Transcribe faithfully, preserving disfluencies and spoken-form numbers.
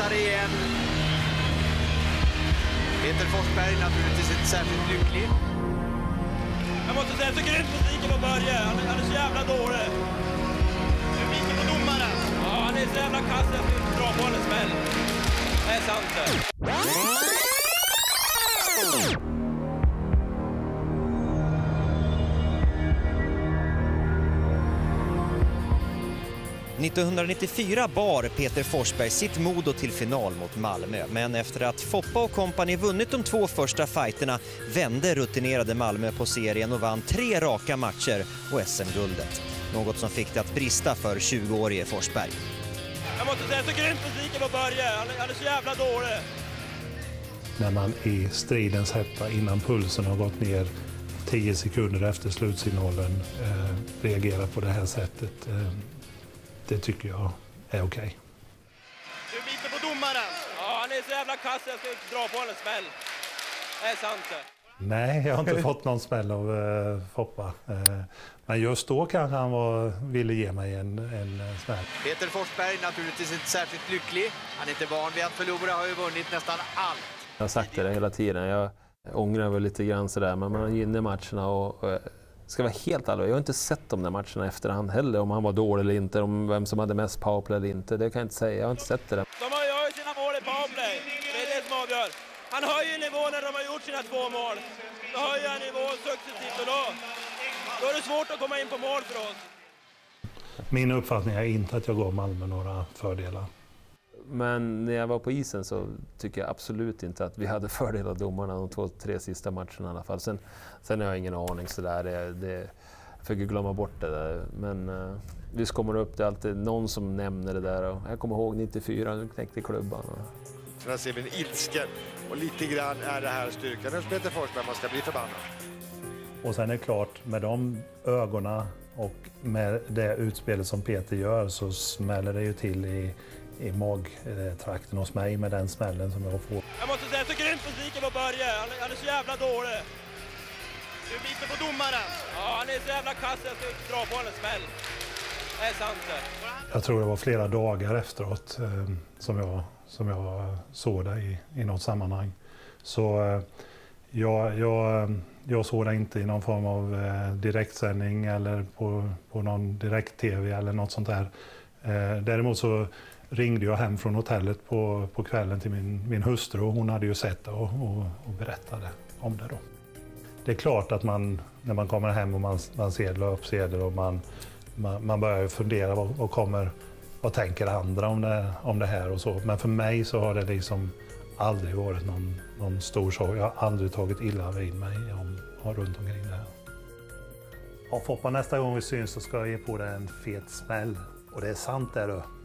missar igen. Peter Forsberg naturligtvis inte särskilt lycklig. Jag måste säga, jag tycker inte musiken på Börje. Han, han är så jävla dålig. Nu viker på domaren. Ja, han är så jävla kass. Jag ska dra på en smäll. Det är sant det. nittonhundranittiofyra bar Peter Forsberg sitt Modo till final mot Malmö. Men efter att Foppa och kompani vunnit de två första fighterna vände rutinerade Malmö på serien och vann tre raka matcher och S M-guldet. Något som fick det att brista för tjugoårige Forsberg. Jag måste säga, jag tycker inte musiken på Börje. Han, han är så jävla dålig. När man i stridens hetta innan pulsen har gått ner tio sekunder efter slutsignalen eh, reagerar på det här sättet. Eh, Det tycker jag är okej. Okay. Du biter på domaren. Ja, han är så jävla kass. Jag ska dra på en smäll. Det är sant det. Nej, jag har inte fått någon smäll av uh, Foppa. Uh, men just då kanske han var, ville ge mig en, en uh, smäll. Peter Forsberg naturligtvis inte särskilt lycklig. Han är inte van vid att förlora, har ju vunnit nästan allt. Jag har sagt det hela tiden. Jag ångrar väl lite grann sådär, men man har ginner matcherna och... och ska vara helt allvarlig. Jag har inte sett de där matcherna efterhand heller, om han var dålig eller inte, om vem som hade mest powerplay eller inte. Det kan jag inte säga. Jag har inte sett det där. De har ju sina mål i powerplay. Det är det som avgör. Han höjer nivån när de har gjort sina två mål. Då höjer han nivån successivt och då, då är det svårt att komma in på mål för oss. Min uppfattning är inte att jag gav Malmö några fördelar. Men när jag var på isen så tycker jag absolut inte att vi hade fördelar av domarna de två, tre sista matcherna i alla fall. Sen, sen har jag ingen aning sådär, det, det, jag fick glömma bort det där. Men uh, visst kommer det upp, det är alltid någon som nämner det där. Och jag kommer ihåg nittiofyra, nu knäckte klubban. Och... Så där ser vi en ilsken och lite grann är det här styrkan hos Peter Forsberg, man ska bli förbannad. Och sen är det klart, med de ögonen och med det utspelet som Peter gör så smäller det ju till i i magtrakten hos mig med den smällen som jag får. Jag måste säga, jag tycker inte musiken på Börje. Han, han är så jävla dålig. Du biter på domaren. Ja, han är så jävla kass. Jag ska dra på en smäll. Det är sant det. Jag tror det var flera dagar efteråt eh, som, jag, som jag såg det i, i något sammanhang. Så eh, jag, jag, jag såg det inte i någon form av eh, direktsändning eller på, på någon direkt-tv eller något sånt där. Eh, däremot så ringde jag hem från hotellet på, på kvällen till min, min hustru och hon hade ju sett det och, och, och berättade om det då. Det är klart att man, när man kommer hem och man, man ser löpsedel och man, man, man börjar fundera vad, vad, kommer, vad tänker andra om det, om det här och så. Men för mig så har det liksom aldrig varit någon, någon stor sak. Jag har aldrig tagit illa vid mig om, om, runt omkring det här. Ja, Foppa, nästa gång vi syns så ska jag ge på det en fet smäll. Och det är sant där då.